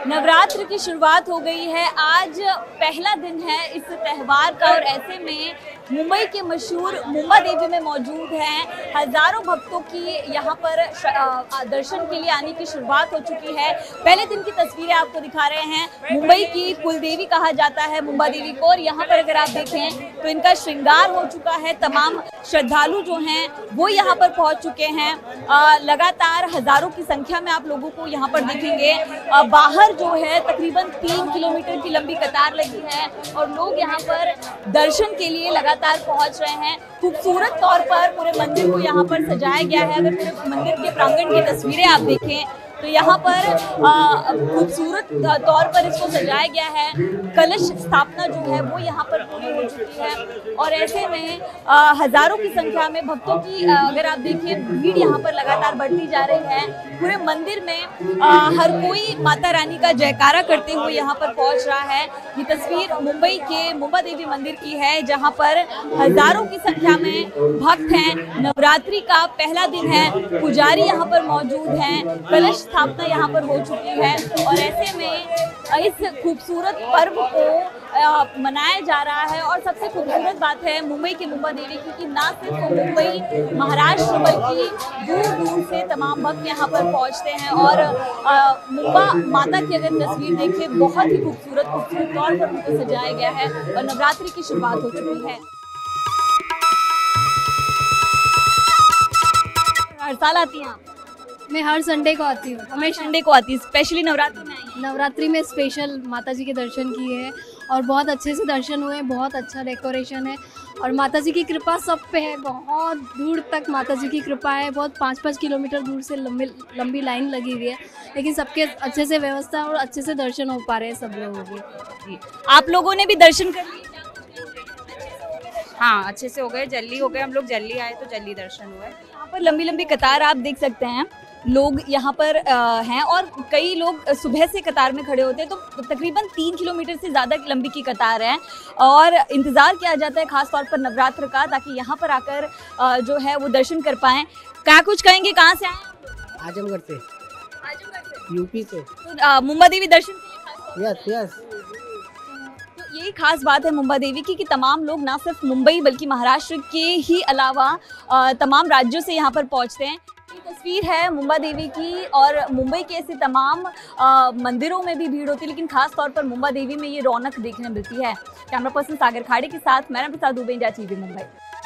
नवरात्र की शुरुआत हो गई है। आज पहला दिन है इस त्योहार का और ऐसे में मुंबई के मशहूर मुंबा देवी में मौजूद हैं। हजारों भक्तों की यहाँ पर दर्शन के लिए आने की शुरुआत हो चुकी है। पहले दिन की तस्वीरें आपको दिखा रहे हैं। मुंबई की कुल देवी कहा जाता है मुंबा देवी को, और यहाँ पर अगर आप देखें तो इनका श्रृंगार हो चुका है। तमाम श्रद्धालु जो हैं वो यहाँ पर पहुँच चुके हैं। लगातार हजारों की संख्या में आप लोगों को यहाँ पर देखेंगे। बाहर जो है तकरीबन 3 किलोमीटर की लंबी कतार लगी है और लोग यहाँ पर दर्शन के लिए लगातार पहुंच रहे हैं। खूबसूरत तौर पर पूरे मंदिर को यहाँ पर सजाया गया है। अगर पूरे मंदिर के प्रांगण की तस्वीरें आप देखें तो यहाँ पर खूबसूरत तौर पर इसको सजाया गया है। कलश स्थापना जो है वो यहाँ पर पूरी हो चुकी है और ऐसे में हजारों की संख्या में भक्तों की अगर आप देखिए भीड़ यहाँ पर लगातार बढ़ती जा रही है। पूरे मंदिर में हर कोई माता रानी का जयकारा करते हुए यहाँ पर पहुँच रहा है। ये तस्वीर मुंबई के मुंबा देवी मंदिर की है जहाँ पर हजारों की संख्या में भक्त हैं। नवरात्रि का पहला दिन है, पुजारी यहाँ पर मौजूद हैं, कलश स्थापना यहाँ पर हो चुकी है और ऐसे में इस खूबसूरत पर्व को मनाया जा रहा है। और सबसे खूबसूरत बात है मुंबई के मुंबा देवी की कि ना सिर्फ मुंबई महाराष्ट्र बल्कि दूर दूर से तमाम भक्त यहाँ पर पहुँचते हैं। और मुंबा माता की अगर तस्वीर देखें बहुत ही खूबसूरत तौर पर उनको सजाया गया है और नवरात्रि की शुरुआत हो चुकी है। हर साल आती हैं आप? मैं हर संडे को आती हूँ। हमेशा संडे को आती है, स्पेशली नवरात्रि में आई? नवरात्रि में स्पेशल माता जी के दर्शन किए हैं और बहुत अच्छे से दर्शन हुए। बहुत अच्छा डेकोरेशन है और माता जी की कृपा सब पे है। बहुत दूर तक माता जी की कृपा है। बहुत 5-5 किलोमीटर दूर से लंबी लाइन लगी हुई है, लेकिन सबके अच्छे से व्यवस्था और अच्छे से दर्शन हो पा रहे हैं सब लोगों के। आप लोगों ने भी दर्शन कर लिए? हाँ, अच्छे से हो गए, जल्दी हो गए। हम लोग जल्दी आए तो जल्दी दर्शन हुए। यहाँ पर लंबी लंबी कतार आप देख सकते हैं। लोग यहाँ पर हैं और कई लोग सुबह से कतार में खड़े होते हैं, तो तकरीबन 3 किलोमीटर से ज़्यादा लंबी की कतार है और इंतज़ार किया जाता है खास तौर पर नवरात्र का, ताकि यहाँ पर आकर जो है वो दर्शन कर पाएँ। क्या कुछ कहेंगे, कहाँ से आए? आजमगढ़ से। यूपी से। तो मुंबा देवी दर्शन के लिए? यस। यही खास बात है मुंबा देवी की कि तमाम लोग ना सिर्फ मुंबई बल्कि महाराष्ट्र के ही अलावा तमाम राज्यों से यहाँ पर पहुँचते हैं। ये तस्वीर है मुंबा देवी की और मुंबई के ऐसे तमाम मंदिरों में भी भीड़ होती है, लेकिन खास तौर पर मुंबा देवी में ये रौनक देखने मिलती है। कैमरा पर्सन सागर खाड़े के साथ मैं प्रसाद दुबे, इंडिया टीवी मुंबई।